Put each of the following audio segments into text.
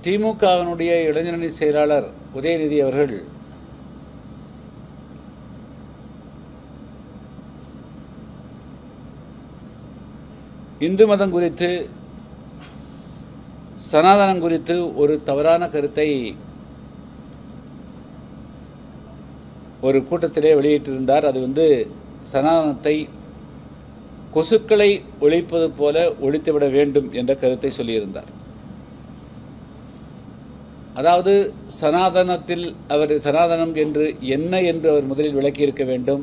திமுகவினுடைய இளைஞரணி செயலாளர் உதயநிதி அவர்கள் இந்து மதம் குறித்து சனாதனம் குறித்து ஒரு தவறான கருத்தை ஒரு கூட்டத்திலே வெளியிட்டிருந்தார். அது சனாதனத்தை கொசுக்களை ஒழிப்பது போல ஒழித்துவிட வேண்டும் என்ற கருத்தை சொல்லியிருந்தார். அதாவது சனாதனத்தில் அவர் சனாதனம் என்று என்ன என்று அவர் முதலில் விளக்கியிருக்க வேண்டும்.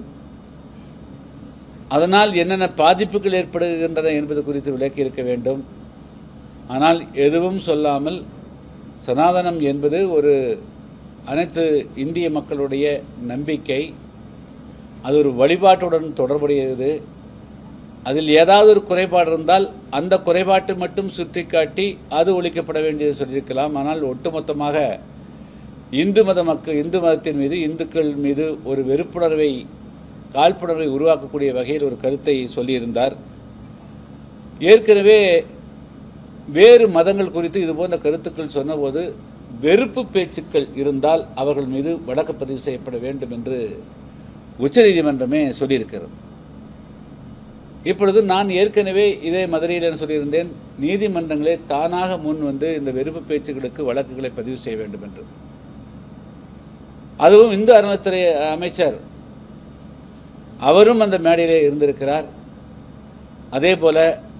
அதனால் என்னென்ன பாதிப்புகள் ஏற்படுகின்றன என்பது குறித்து விளக்கியிருக்க வேண்டும். ஆனால் எதுவும் சொல்லாமல் சனாதனம் என்பது ஒரு அனைத்து இந்திய மக்களுடைய நம்பிக்கை, அது ஒரு வழிபாட்டுடன் தொடர்புடையது. அதில் ஏதாவது ஒரு குறைபாடு இருந்தால் அந்த குறைபாட்டை மட்டும் சுட்டிக்காட்டி அது ஒழிக்கப்பட வேண்டியது சொல்லியிருக்கலாம். ஆனால் ஒட்டுமொத்தமாக இந்து மதத்தின் மீது, இந்துக்கள் மீது ஒரு வெறுப்புணர்வை, காழ்ப்புணர்வை உருவாக்கக்கூடிய வகையில் ஒரு கருத்தை சொல்லியிருந்தார். ஏற்கனவே வேறு மதங்கள் குறித்து இதுபோன்ற கருத்துக்கள் சொன்னபோது வெறுப்பு பேச்சுக்கள் இருந்தால் அவர்கள் மீது வழக்கு பதிவு செய்யப்பட வேண்டும் என்று உச்சநீதிமன்றமே சொல்லியிருக்கிறது. இப்பொழுது நான் ஏற்கனவே இதே மதுரையில் சொல்லியிருந்தேன், நீதிமன்றங்களே தானாக முன் இந்த வெறுப்பு பேச்சுக்களுக்கு வழக்குகளை பதிவு செய்ய வேண்டும் என்று. அதுவும் இந்து அறநிலையத்துறை அமைச்சர் அவரும் அந்த மேடையிலே இருந்திருக்கிறார். அதே போல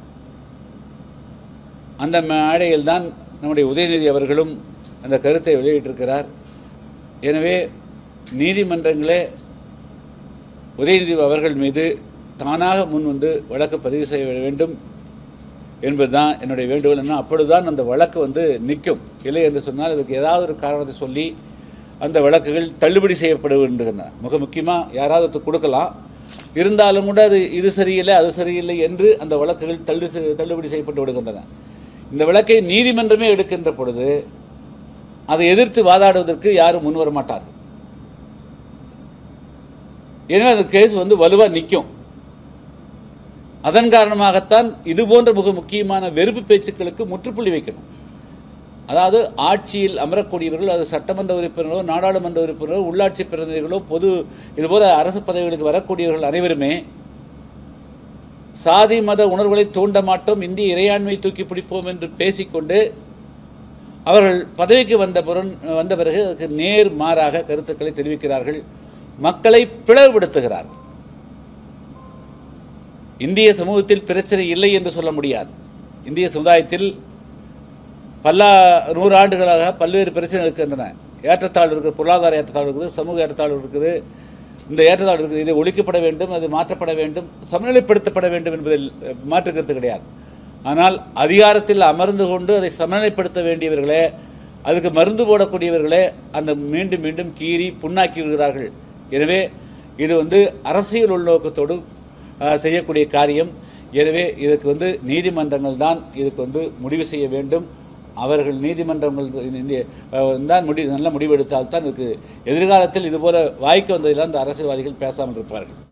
அந்த மேடையில் தான் நம்முடைய உதயநிதி அவர்களும் அந்த கருத்தை வெளியிட்டிருக்கிறார். எனவே நீதிமன்றங்களே உதயநிதி அவர்கள் மீது தானாக முன் வழக்கு பதிவு செய்ய வேண்டும் என்பதுதான் என்னுடைய வேண்டுகோள். என்ன அப்பொழுதுதான் அந்த வழக்கு நிற்கும். இல்லை என்று சொன்னால் அதுக்கு ஏதாவது ஒரு காரணத்தை சொல்லி அந்த வழக்குகள் தள்ளுபடி செய்யப்படுகின்றன. மிக முக்கியமாக யாராவது கொடுக்கலாம், இருந்தாலும் கூட இது சரியில்லை அது சரியில்லை என்று அந்த வழக்குகள் தள்ளுபடி செய்யப்பட்டு விடுகின்றன. இந்த வழக்கை நீதிமன்றமே எடுக்கின்ற பொழுது அதை எதிர்த்து வாதாடுவதற்கு யாரும் முன்வர மாட்டார்கள். எனவே அந்த கேஸ் வலுவாக நிற்கும். அதன் காரணமாகத்தான் இதுபோன்ற மிக முக்கியமான வெறுப்பு பேச்சுக்களுக்கு முற்றுப்புள்ளி வைக்கணும். அதாவது ஆட்சியில் அமரக்கூடியவர்கள், அது சட்டமன்ற உறுப்பினர்களோ, நாடாளுமன்ற உறுப்பினர்களோ, உள்ளாட்சி பிரதிநிதிகளோ, இதுபோல அரசு பதவிகளுக்கு வரக்கூடியவர்கள் அனைவருமே சாதி மத உணர்வுகளை தூண்ட மாட்டோம், இந்திய இறையாண்மை தூக்கி பிடிப்போம் என்று பேசிக்கொண்டு அவர்கள் பதவிக்கு வந்த பிறகு அதுக்கு நேர் மாறாக கருத்துக்களை தெரிவிக்கிறார்கள், மக்களை பிளவுபடுத்துகிறார்கள். இந்திய சமூகத்தில் பிரச்சனை இல்லை என்று சொல்ல முடியாது. இந்திய சமுதாயத்தில் பல 100 ஆண்டுகளாக பல்வேறு பிரச்சனை இருக்கின்றன. ஏற்றத்தாழ்வு இருக்குது, பொருளாதார ஏற்றத்தாழ்வு இருக்குது, சமூக ஏற்றத்தாழ்வு இருக்குது. இந்த ஏற்றத்தாழ்வு இருக்குது, இதை ஒழிக்கப்பட வேண்டும், அது மாற்றப்பட வேண்டும், சமநிலைப்படுத்தப்பட வேண்டும் என்பதில் மாற்று கருத்து கிடையாது. ஆனால் அதிகாரத்தில் அமர்ந்து கொண்டு அதை சமநிலைப்படுத்த வேண்டியவர்களே, அதுக்கு மருந்து போடக்கூடியவர்களே அந்த மீண்டும் மீண்டும் கீறி புண்ணாக்கி விடுகிறார்கள். எனவே இது அரசியல் உள்நோக்கத்தோடு செய்யக்கூடிய காரியம். எனவே இதுக்கு நீதிமன்றங்கள் தான் இதுக்கு முடிவு செய்ய வேண்டும். அவர்கள் நீதிமன்றங்கள் தான் நல்ல முடிவெடுத்தால்தான் இதுக்கு எதிர்காலத்தில் இதுபோல வாய்க்கு வந்ததில் அந்த அரசியல்வாதிகள் பேசாமல் இருப்பார்கள்.